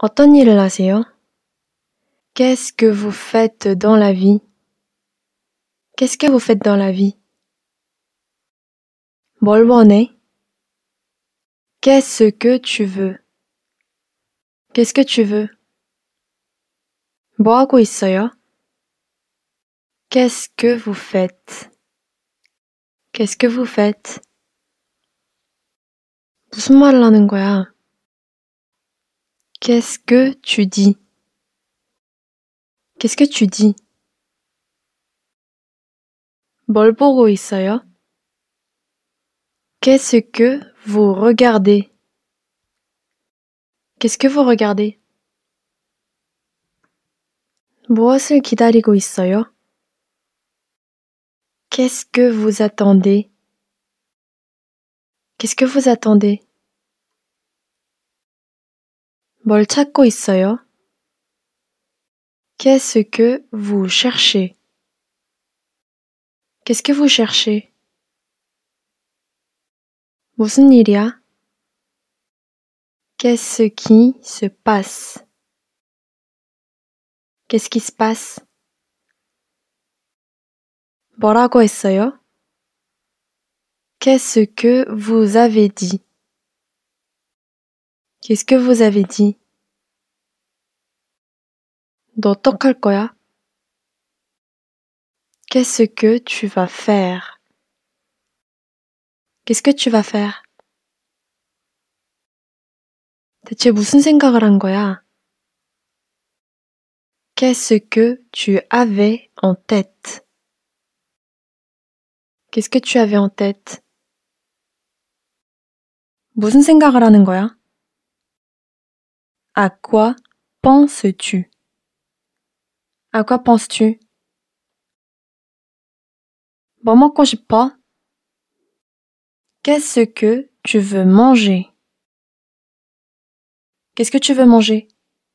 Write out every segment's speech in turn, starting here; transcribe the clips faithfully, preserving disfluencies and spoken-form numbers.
어떤 일을 하세요? Qu'est-ce que vous faites dans la vie? Qu'est-ce que vous faites dans la vie? 뭘 원해? Qu'est-ce que tu veux? Qu'est-ce que tu veux? 뭐 하고 있어요? Qu'est-ce que vous faites? Qu'est-ce que vous faites? 무슨 말을 하는 거야? Qu'est-ce que tu dis? Qu'est-ce que tu dis? 뭘 보고 있어요? Qu'est-ce que vous regardez? Qu'est-ce que vous regardez? 무엇을 기다리고 있어요? Qu'est-ce que vous attendez? Qu'est-ce que vous attendez? 뭘 찾고 있어요? Qu'est-ce que vous cherchez? Qu'est-ce que vous cherchez? 무슨 일이야? Qu'est-ce qui se passe? Qu'est-ce qui se passe? 뭐라고 했어요? Qu'est-ce que vous avez dit? Qu'est-ce que vous avez dit? 너 어떡할 거야? Qu'est-ce que tu vas faire? Qu'est-ce que tu vas faire? 대체 무슨 생각을 한 거야? Qu'est-ce que tu avais en tête? Qu'est-ce que tu avais en tête? 무슨 생각을 하는 거야? À quoi penses-tu? À quoi penses-tu? 뭐 먹고 싶어? Qu'est-ce que tu veux manger? Qu'est-ce que tu veux manger?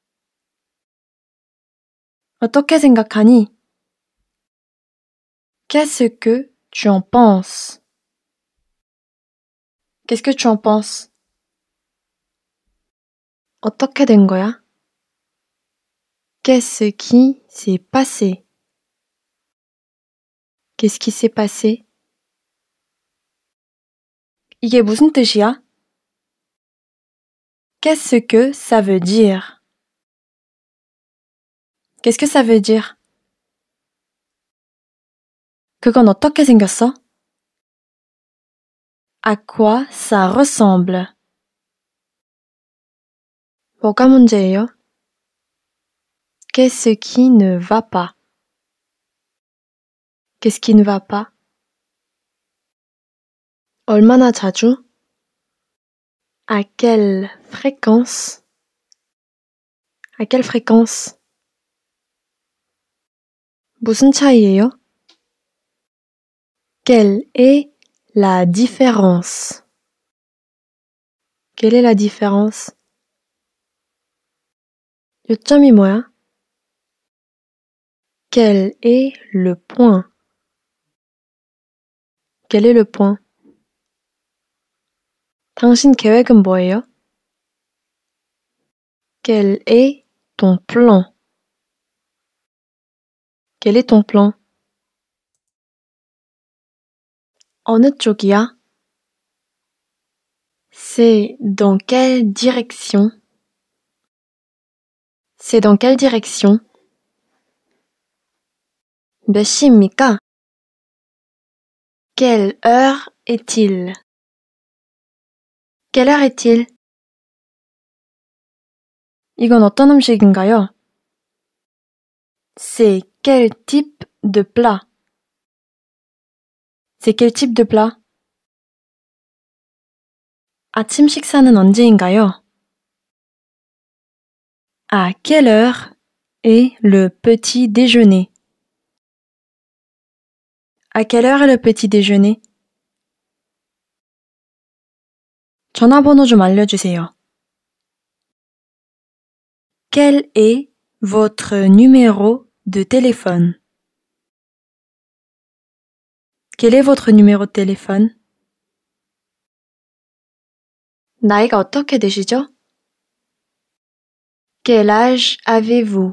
어떻게 생각하니? Qu'est-ce que tu en penses? Qu'est-ce que tu en penses? 어떻게 된 거야? Qu'est-ce qui s'est passé? Qu'est-ce qui s'est passé? 이게 무슨 뜻이야? Qu'est-ce que ça veut dire? Qu'est-ce que ça veut dire? 그건 어떻게 생겼어? À quoi ça ressemble? 뭐가 문제예요? Qu'est-ce qui ne va pas? Qu'est-ce qui ne va pas? 얼마나 자주? À quelle fréquence? À quelle fréquence? 무슨 차이예요? Quelle est la différence? Quelle est la différence? 요점이 뭐야? Quel est le point? Quel est le point? 당신 계획은 뭐예요? Quel est ton plan? Quel est ton plan? 어느 쪽이야? C'est dans quelle direction? C'est dans quelle direction? 몇 시입니까? Quelle heure est-il? Quelle heure est-il? 이건 어떤 음식인가요? C'est quel type de plat? C'est quel type de plat? 아침 식사는 언제인가요? À quelle heure est le petit déjeuner? À quelle heure est le petit déjeuner? 전화번호 좀 알려주세요. Quel est votre numéro de téléphone? Quel est votre numéro de téléphone? 나이가 어떻게 되시죠? Quel âge avez-vous?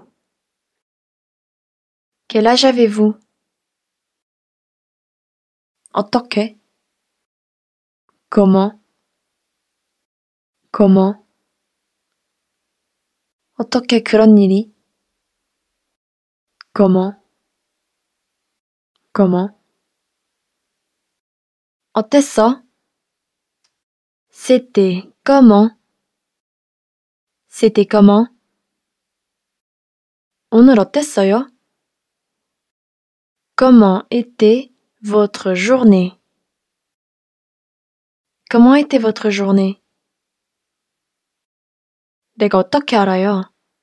Quel âge avez-vous? 어떻게? Comment? Comment? 어떻게 그런 일이? Comment? Comment? 어땠어? C'était comment? C'était comment? 오늘 어땠어요? Comment était votre journée? Comment était votre journée? 내가 어떻게 알아요?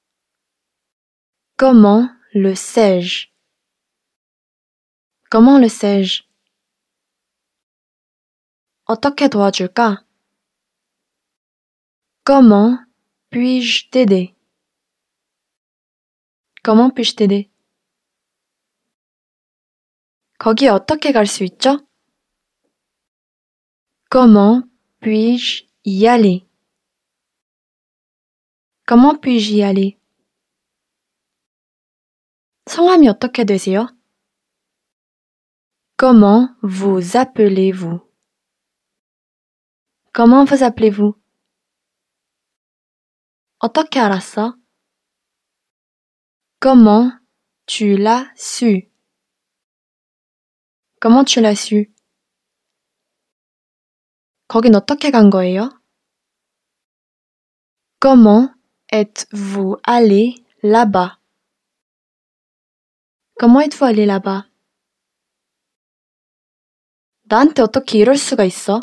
Comment le sais-je? Comment le sais-je? 어떻게 도와줄까? Comment puis-je t'aider? Comment puis-je t'aider? 거기 어떻게 갈 수 있죠? Comment puis-je y aller? Comment puis-je y aller? 성함이 어떻게 되세요? Comment vous appelez-vous? Comment vous appelez-vous? 어떻게 알았어? Comment tu l'as su? Comment tu l'as su? 거긴 어떻게 간 거예요? Comment êtes-vous allé là-bas? Comment êtes-vous allé là-bas? 나한테 어떻게 이럴 수가 있어?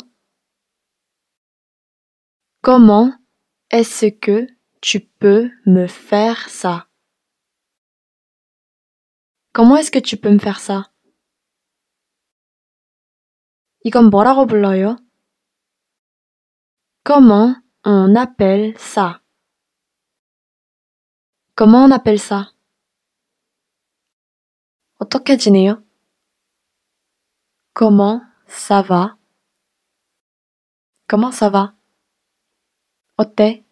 Comment est-ce que tu peux me faire ça? Comment est-ce que tu peux me faire ça? 이건 뭐라고 불러요? Comment on appelle ça? Comment on appelle ça? 어떻게 지내요? Comment ça va? Comment ça va? 어때?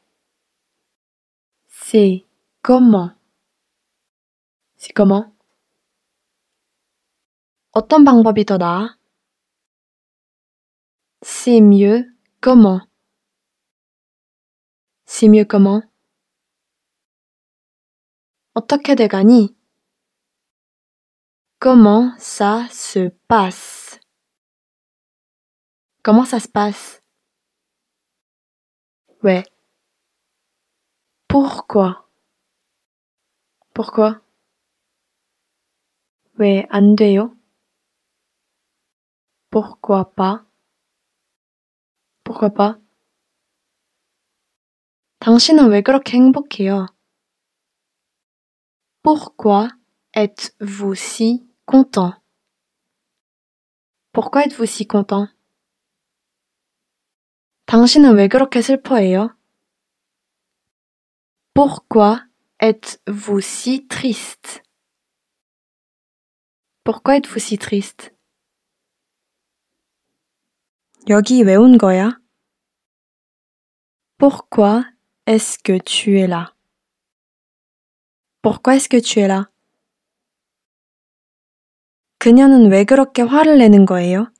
C'est comment? C'est comment? 어떤 방법이 더 나아? C'est mieux comment? C'est mieux comment? 어떻게 돼가니? Comment ça se passe? Comment ça se passe? 왜? Pourquoi? Pourquoi? 왜 안 돼요? Pourquoi pas? Pourquoi pas? 당신은 왜 그렇게 행복해요? Pourquoi êtes-vous si content? Pourquoi êtes-vous si content? 당신은 왜 그렇게 슬퍼해요? Pourquoi êtes-vous si triste? Pourquoi êtes-vous si triste? 여기 왜 온 거야? Pourquoi est-ce que tu es là? Pourquoi est-ce que tu es là? 그녀는 왜 그렇게 화를 내는 거예요?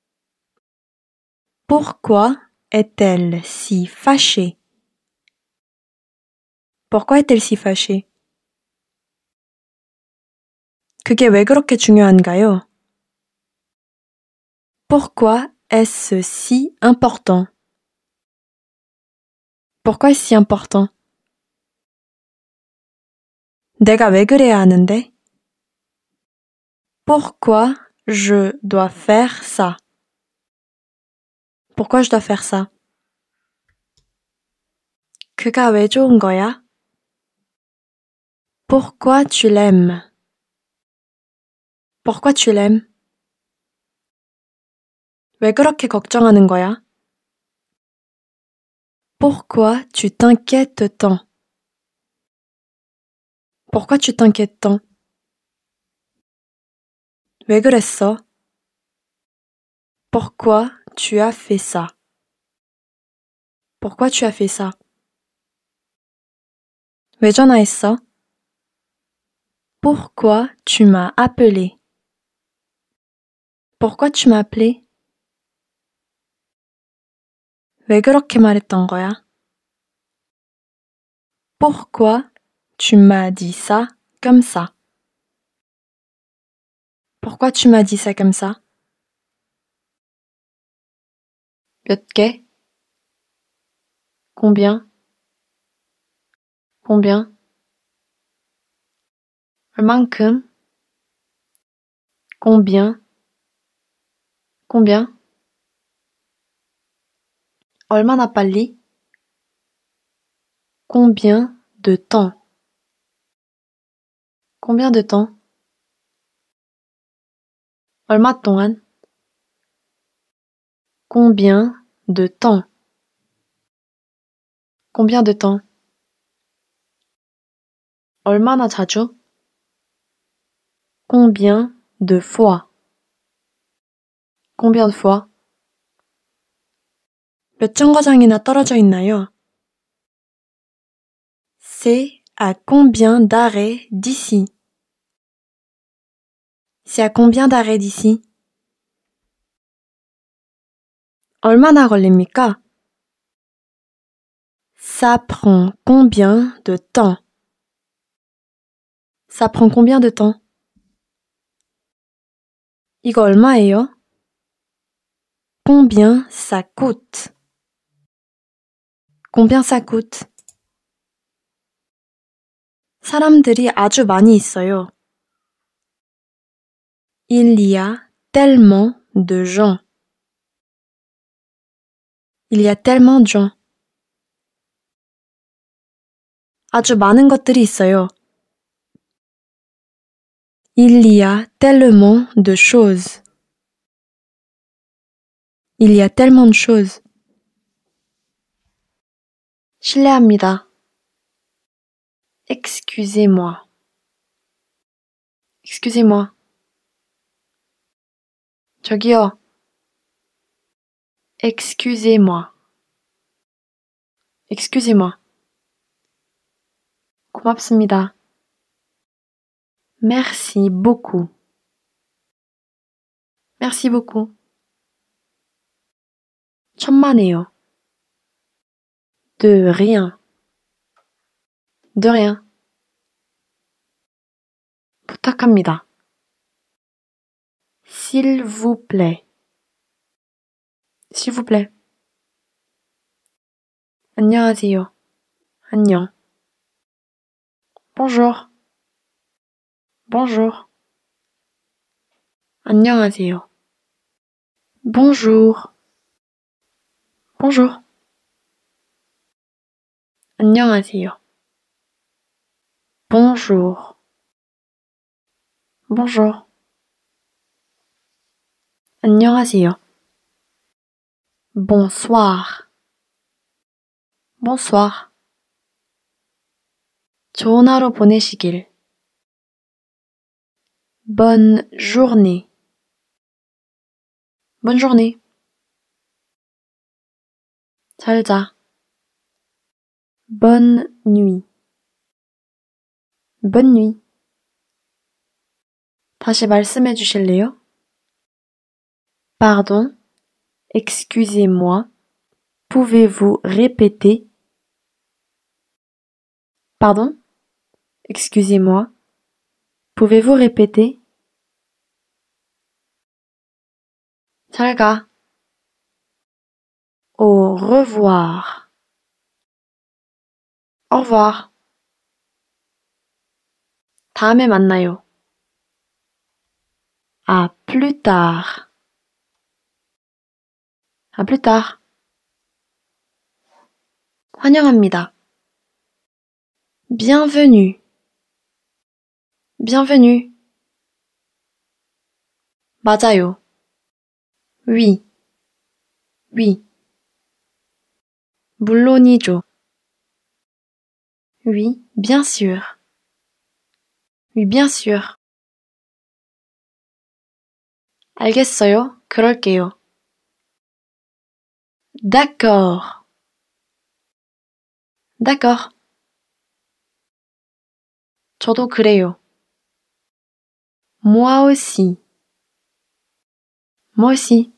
Pourquoi est-elle si fâchée? Pourquoi est-elle si fâchée? 그게 왜 그렇게 중요한가요? Pourquoi est-ce si important? Pourquoi est-ce si important? 내가 왜 그래야 하는데? Pourquoi je dois faire ça? Pourquoi je dois faire ça? 그가 왜 좋은 거야? Pourquoi tu l'aimes? Pourquoi tu l'aimes? 왜 그렇게 걱정하는 거야? Pourquoi tu t'inquiètes tant? Pourquoi tu t'inquiètes tant? 왜 그랬어? Pourquoi tu as fait ça? Pourquoi tu as fait ça? 왜 전화했어? Pourquoi tu m'as appelé? Pourquoi tu m'as appelé? 왜 그렇게 말했던 거야? Pourquoi tu m'as dit ça comme ça? Pourquoi tu m'as dit ça comme ça? 몇 개? Combien? Combien? 얼만큼? Combien? Combien? 얼마나 빨리? Combien de temps? Combien de temps? 얼마 동안? Combien de temps? Combien de temps? 얼마나 자주? Combien de fois? Combien de fois? 몇 정거장이나 떨어져 있나요? C'est à combien d'arrêts d'ici? C'est à combien d'arrêts d'ici? 얼마나 걸립니까? Ça prend combien de temps? Ça prend combien de temps? 이거 얼마예요? Combien ça coûte? Combien ça coûte? 사람들이 아주 많이 있어요. Il y a tellement de gens. Il y a tellement de gens. 아주 많은 것들이 있어요. Il y a tellement de choses. Il y a tellement de choses. 실례합니다. Excusez-moi. Excusez-moi. 저기요. Excusez-moi. Excusez-moi. 고맙습니다. Merci beaucoup. Merci beaucoup. 천만에요. De rien. De rien. 부탁합니다. S'il vous plaît. S'il vous plaît. 안녕하세요. 안녕. Bonjour. Bonjour. 안녕하세요. Bonjour. Bonjour. 안녕하세요. Bonjour. Bonjour. 안녕하세요. Bonsoir. Bonsoir. 좋은 하루 보내시길. Bonne journée. Bonne journée. 잘 자. Bonne nuit. Bonne nuit. 다시 말씀해 주실래요? Pardon. Excusez-moi. Pouvez-vous répéter? Pardon? Excusez-moi. Pouvez-vous répéter? 잘 가. Au revoir. Au revoir. 다음에 만나요. À plus tard. À plus tard. 환영합니다. Bienvenue. Bienvenue. 맞아요. Oui. Oui. 물론이죠. Oui, bien sûr. Oui, bien sûr. 알겠어요. 그럴게요. D'accord. D'accord. 저도 그래요. Moi aussi. Moi aussi.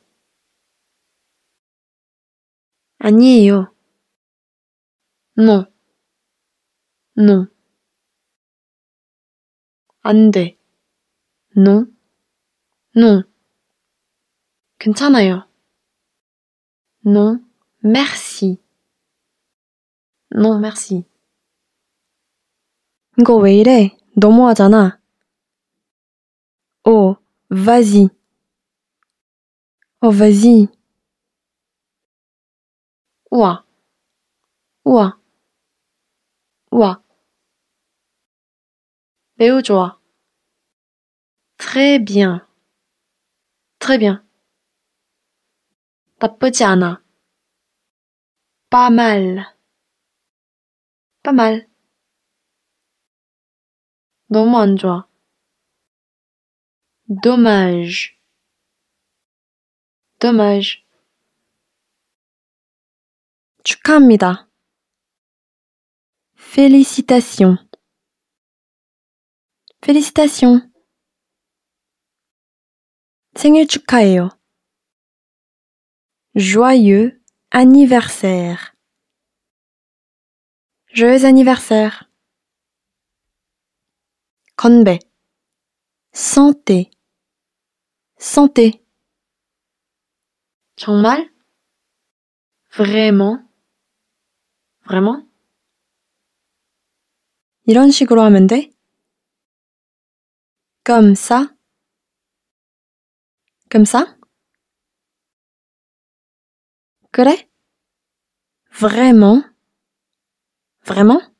아니에요. Non. Non. 안 돼. Non. Non. 괜찮아요. Non. Merci. Non, merci. 이거 왜 이래? 너무하잖아. Oh, vas-y. Oh, vas-y. 우와. 우와. 우와. 매우 좋아. Très bien. Très bien. 나쁘지 않아. Pas mal. Pas mal. 너무 안 좋아. Dommage. Dommage. 축하합니다. Félicitations. Félicitations. 생일 축하해요. Joyeux anniversaire. Joyeux anniversaire. 건배. Santé. Santé. 정말? Vraiment? Vraiment? 이런 식으로 하면 돼? Comme ça? Comme ça? 그래? Vraiment? Vraiment?